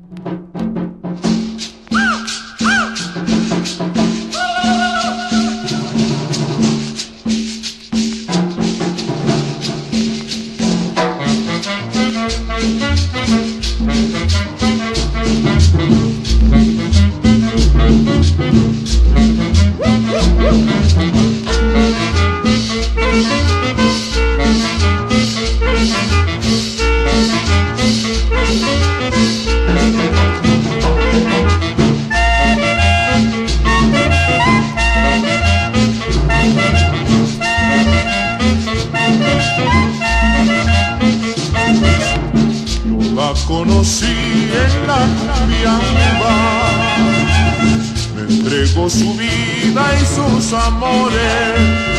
Conocí en la cumbiamba, me entregó su vida y sus amores,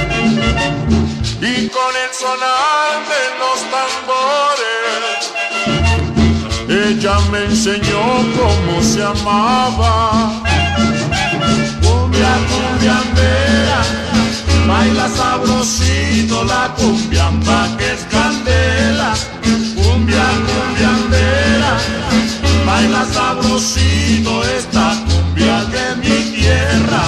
y con el sonar de los tambores ella me enseñó cómo se amaba. Cumbia, cumbiambera, baila sabrosito la cumbiamba que es candela. Cumbia, cumbiambera, baila sabrosito esta cumbia de mi tierra.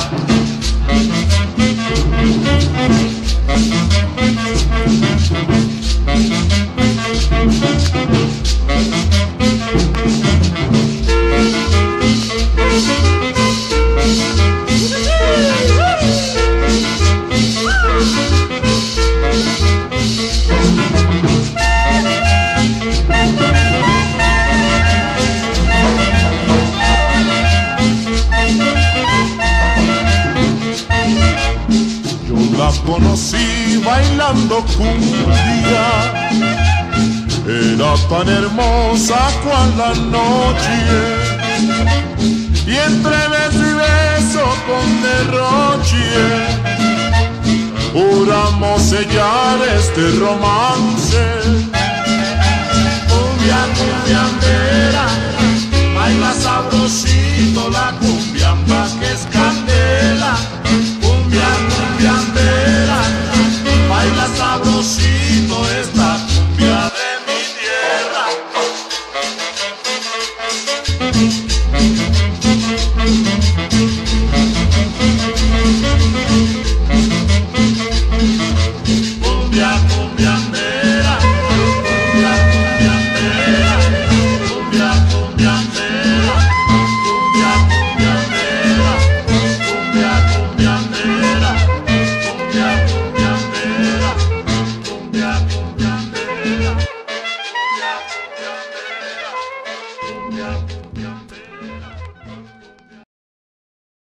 La conocí bailando cumbia, era tan hermosa cual la noche, y entre beso y beso con derroche juramos sellar este romance. Cumbia, cumbiambera, baila sabrosito la cumbiamba que es candela. Cumbia, cumbiambera, baila sabrosito esta cumbia de mi tierra. Cumbia, cumbiambera, cumbia, cumbiambera, cumbia, cumbiambera, cumbia, cumbiambera, cumbia, cumbiambera, cumbia, cumbiambera, cumbia, cumbiambera, cumbia, cumbiambera, cumbia, cumbiambera.